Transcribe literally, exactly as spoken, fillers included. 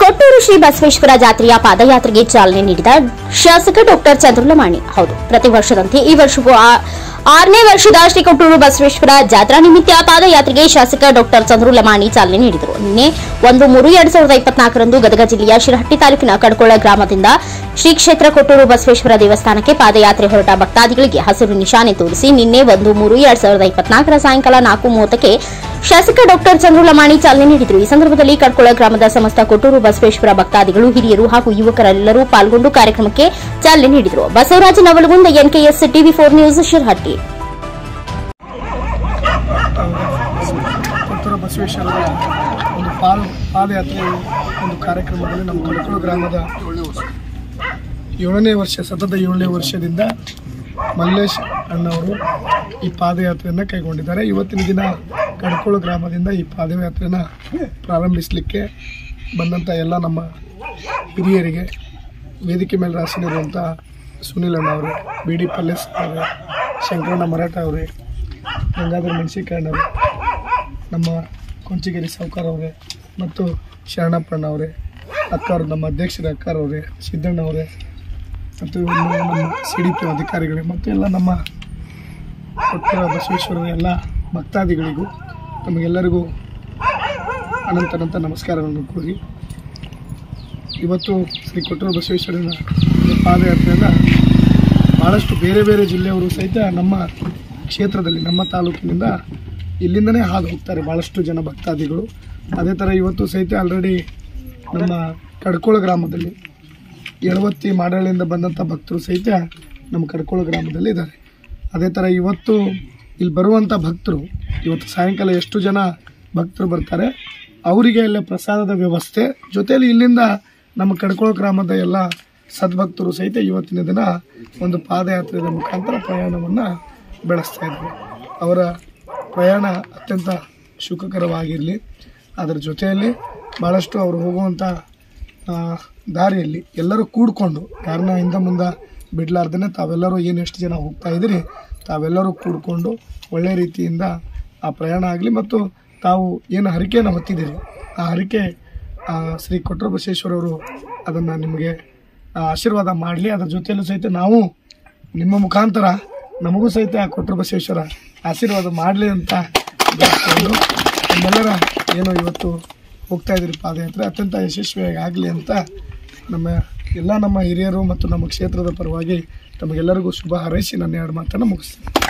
ಕೊಟ್ಟೂರು ಶ್ರೀ ಬಸವೇಶ್ವರ ಜಾತ್ರೆಯ ಪಾದಯಾತ್ರೆಗೆ ಚಾಲನೆ ನೀಡಿದ ಶಾಸಕ ಡಾಕ್ಟರ್ ಚಂದ್ರಲಮಾಣಿ. ಹೌದು, ಪ್ರತಿ ವರ್ಷದಂತೆ ಈ ವರ್ಷವೂ ಆರನೇ ವರ್ಷದ ಶ್ರೀ ಕೊಟ್ಟೂರು ಬಸವೇಶ್ವರ ಜಾತ್ರಾ ನಿಮಿತ್ತ ಪಾದಯಾತ್ರೆಗೆ ಶಾಸಕ ಡಾಕ್ಟರ್ ಚಂದ್ರಲಮಾಣಿ ಚಾಲನೆ ನೀಡಿದರು. ನಿನ್ನೆ ಒಂದು ಮೂರು ಎರಡ್ ಸಾವಿರದ ಇಪ್ಪತ್ನಾಲ್ಕರಂದು ಗದಗ ಜಿಲ್ಲೆಯ ಶಿರಹಟ್ಟಿ ತಾಲೂಕಿನ ಕಡ್ಕೋಳ ಗ್ರಾಮದಿಂದ ಶ್ರೀ ಕ್ಷೇತ್ರ ಕೊಟ್ಟೂರು ಬಸವೇಶ್ವರ ದೇವಸ್ಥಾನಕ್ಕೆ ಪಾದಯಾತ್ರೆ ಹೊರಟ ಭಕ್ತಾದಿಗಳಿಗೆ ಹಸಿರು ನಿಶಾನೆ ತೋರಿಸಿ ನಿನ್ನೆ ಒಂದು ಮೂರು ಎರಡ್ ಸಾವಿರದ ಇಪ್ಪತ್ನಾಲ್ಕರ ಸಾಯಂಕಾಲ ನಾಲ್ಕು ಮೂವತ್ತಕ್ಕೆ ಶಾಸಕ ಡಾಕ್ಟರ್ ಚಂದ್ರಲಮಾಣಿ ಚಾಲನೆ ನೀಡಿದರು. ಈ ಸಂದರ್ಭದಲ್ಲಿ ಕಡ್ಕೋಳ ಗ್ರಾಮದ ಸಮಸ್ತ ಕೊಟ್ಟೂರು ಬಸವೇಶ್ವರ ಭಕ್ತಾದಿಗಳು, ಹಿರಿಯರು ಹಾಗೂ ಯುವಕರೆಲ್ಲರೂ ಪಾಲ್ಗೊಂಡು ಕಾರ್ಯಕ್ರಮಕ್ಕೆ ಚಾಲನೆ ನೀಡಿದರು. Basavaraj Navalagund, NKS TV four news, Shirahatti. Kotturu ಬಸವೇಶ್ವರರ ಒಂದು ಪಾದ ಪಾದಯಾತ್ರೆ ಒಂದು ಕಾರ್ಯಕ್ರಮದಲ್ಲಿ ನಮ್ಮ ಕಡ್ಕೋಳ ಗ್ರಾಮದ ಏಳನೇ ವರ್ಷ ಸತತ ಏಳನೇ ವರ್ಷದಿಂದ ಮಲ್ಲೇಶ್ ಅಣ್ಣವರು ಈ ಪಾದಯಾತ್ರೆಯನ್ನು ಕೈಗೊಂಡಿದ್ದಾರೆ. ಇವತ್ತಿನ ದಿನ ಕಡ್ಕೋಳ ಗ್ರಾಮದಿಂದ ಈ ಪಾದಯಾತ್ರೆಯನ್ನು ಪ್ರಾರಂಭಿಸಲಿಕ್ಕೆ ಬಂದಂಥ ಎಲ್ಲ ನಮ್ಮ ಹಿರಿಯರಿಗೆ, ವೇದಿಕೆ ಮೇಲೆ ರಾಸಿನಿರುವಂಥ ಸುನಿಲ್ ಅಣ್ಣವರು, ಬಿ ಡಿ ಪಲ್ಲೇಸ್ ಅವರೇ, ಶಂಕರಣ್ಣ ಮರಾಠ ಅವರೇ, ಗಂಗಾಧರ ಮೆಣಸಿಕಾಯಣ್ಣವರು, ನಮ್ಮ ಕೊಂಚಿಗೇರಿ ಸಾವ್ಕಾರ ಅವರೇ ಮತ್ತು ಶರಣಪ್ಪಣ್ಣ ಅವರೇ, ಅಕ್ಕಾರು, ನಮ್ಮ ಅಧ್ಯಕ್ಷರ ಅಕ್ಕಾರವರೇ, ಸಿದ್ದಣ್ಣ ಅವರೇ ಮತ್ತು ನಮ್ಮ ಸಿ ಡಿ ಪಿ ಅಧಿಕಾರಿಗಳೇ ಮತ್ತು ಎಲ್ಲ ನಮ್ಮ ಕೊಟ್ಟೂರು ಬಸವೇಶ್ವರರ ಎಲ್ಲ ಭಕ್ತಾದಿಗಳಿಗೂ ನಮಗೆಲ್ಲರಿಗೂ ಅನಂತ ಅನಂತ ನಮಸ್ಕಾರಗಳನ್ನು ಕೋರಿ ಇವತ್ತು ಶ್ರೀ ಕೊಟ್ಟೂರು ಬಸವೇಶ್ವರನ ಪಾದಯಾತ್ರೆಯನ್ನು ಭಾಳಷ್ಟು ಬೇರೆ ಬೇರೆ ಜಿಲ್ಲೆಯವರು ಸಹಿತ ನಮ್ಮ ಕ್ಷೇತ್ರದಲ್ಲಿ, ನಮ್ಮ ತಾಲೂಕಿನಿಂದ ಇಲ್ಲಿಂದನೇ ಹಾದು ಹೋಗ್ತಾರೆ ಭಾಳಷ್ಟು ಜನ ಭಕ್ತಾದಿಗಳು. ಅದೇ ಥರ ಇವತ್ತು ಸಹಿತ ಆಲ್ರೆಡಿ ನಮ್ಮ ಕಡ್ಕೋಳ ಗ್ರಾಮದಲ್ಲಿ ಎಳವತ್ತಿ ಮಾಡಳ್ಳಿಯಿಂದ ಬಂದಂಥ ಭಕ್ತರು ಸಹಿತ ನಮ್ಮ ಕಡ್ಕೋಳ ಗ್ರಾಮದಲ್ಲಿ ಇದ್ದಾರೆ. ಅದೇ ಥರ ಇವತ್ತು ಇಲ್ಲಿ ಬರುವಂಥ ಭಕ್ತರು ಇವತ್ತು ಸಾಯಂಕಾಲ ಎಷ್ಟು ಜನ ಭಕ್ತರು ಬರ್ತಾರೆ ಅವರಿಗೆ ಎಲ್ಲ ಪ್ರಸಾದದ ವ್ಯವಸ್ಥೆ ಜೊತೆಯಲ್ಲಿ ಇಲ್ಲಿಂದ ನಮ್ಮ ಕಡ್ಕೋಳ ಗ್ರಾಮದ ಎಲ್ಲ ಸದ್ಭಕ್ತರು ಸಹಿತ ಇವತ್ತಿನ ದಿನ ಒಂದು ಪಾದಯಾತ್ರೆಯ ಮುಖಾಂತರ ಪ್ರಯಾಣವನ್ನು ಬೆಳೆಸ್ತಾ ಇದ್ದಾರೆ. ಅವರ ಪ್ರಯಾಣ ಅತ್ಯಂತ ಸುಖಕರವಾಗಿರಲಿ. ಅದರ ಜೊತೆಯಲ್ಲಿ ಭಾಳಷ್ಟು ಅವರು ಹೋಗುವಂಥ ದಾರಿಯಲ್ಲಿ ಎಲ್ಲರೂ ಕೂಡಿಕೊಂಡು, ಯಾರನ್ನ ಹಿಂದೆ ಮುಂದೆ ಬಿಡಲಾರ್ದೇ ತಾವೆಲ್ಲರೂ ಏನು ಎಷ್ಟು ಜನ ಹೋಗ್ತಾ ಇದ್ದೀರಿ ತಾವೆಲ್ಲರೂ ಕೂಡಿಕೊಂಡು ಒಳ್ಳೆಯ ರೀತಿಯಿಂದ ಆ ಪ್ರಯಾಣ ಆಗಲಿ. ಮತ್ತು ತಾವು ಏನು ಹರಿಕೆಯನ್ನು ಹೊತ್ತಿದ್ದೀರಿ ಆ ಹರಿಕೆ ಶ್ರೀ ಕೊಟ್ಟೂರು ಬಸವೇಶ್ವರವರು ಅದನ್ನು ನಿಮಗೆ ಆಶೀರ್ವಾದ ಮಾಡಲಿ. ಅದರ ಜೊತೆಯಲ್ಲೂ ಸಹಿತ ನಾವು ನಿಮ್ಮ ಮುಖಾಂತರ ನಮಗೂ ಸಹಿತ ಕೊಟ್ಟೂರು ಬಸವೇಶ್ವರ ಆಶೀರ್ವಾದ ಮಾಡಲಿ ಅಂತ ಬೇಡಿಕೊಂಡು ನಮ್ಮೆಲ್ಲರ ಏನು ಇವತ್ತು ಹೋಗ್ತಾ ಇದ್ದೀರಿ ಪಾದಯಾತ್ರೆ ಅತ್ಯಂತ ಯಶಸ್ವಿಯಾಗಿ ಆಗಲಿ ಅಂತ ನಮ್ಮ ಎಲ್ಲ ನಮ್ಮ ಹಿರಿಯರು ಮತ್ತು ನಮ್ಮ ಕ್ಷೇತ್ರದ ಪರವಾಗಿ ತಮಗೆಲ್ಲರಿಗೂ ಶುಭ ಹಾರೈಸಿ ನನ್ನ ಎರಡು ಮಾತನ್ನು ಮುಗಿಸ್ತೀನಿ.